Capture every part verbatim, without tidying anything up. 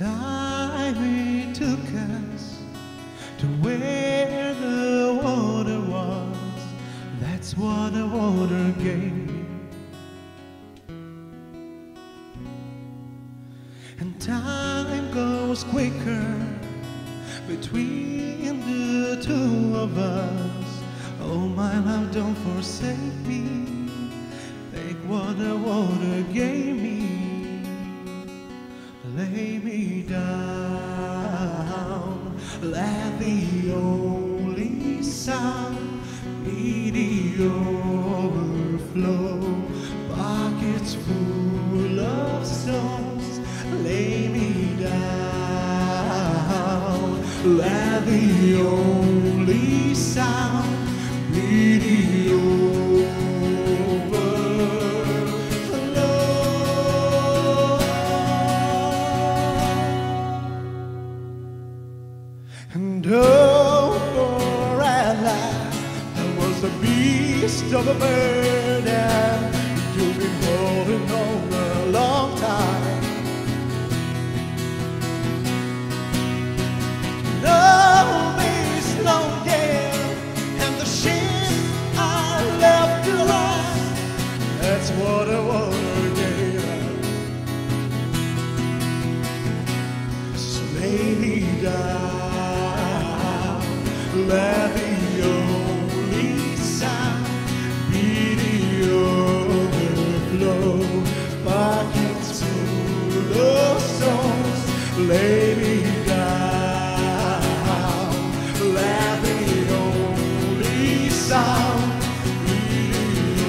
time it took us to where the water was, that's what the water gave me. And time goes quicker between the two of us. Oh my love, don't forsake me. Take what the water gave me. Lay me down, let the only sound be the overflow. Pockets full of stones, lay me down, let the only sound be the overflow. And oh, for at last there was a beast of a burden you've been holding on a long time. No beast, no gale, and the ship I left behind, that's what the water gave us. So lay me down, let the only sound be the overflow. Pockets full of stones, lay me down, let the only sound be the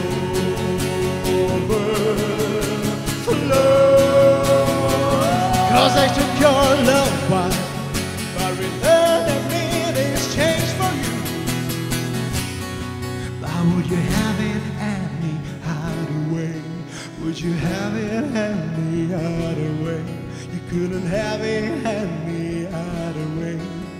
overflow. 'Cause I took your love one, but returned a minute change for you. How would you have it and me hide away? Would you have it and me hide away? You couldn't have it and me hide away.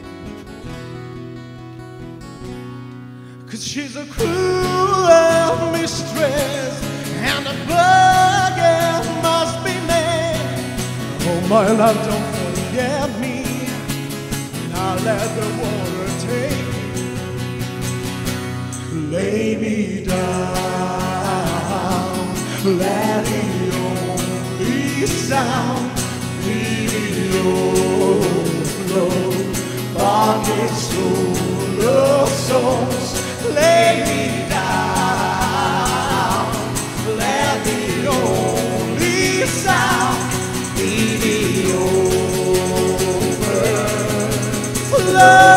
'Cause she's a cruel mistress, and a burden must be made. Oh my love, don't forget me, and I'll let the water take me. Lay me down, let the only sound be the overflow. Pockets full of souls, lay me down, let the only sound be the overflow.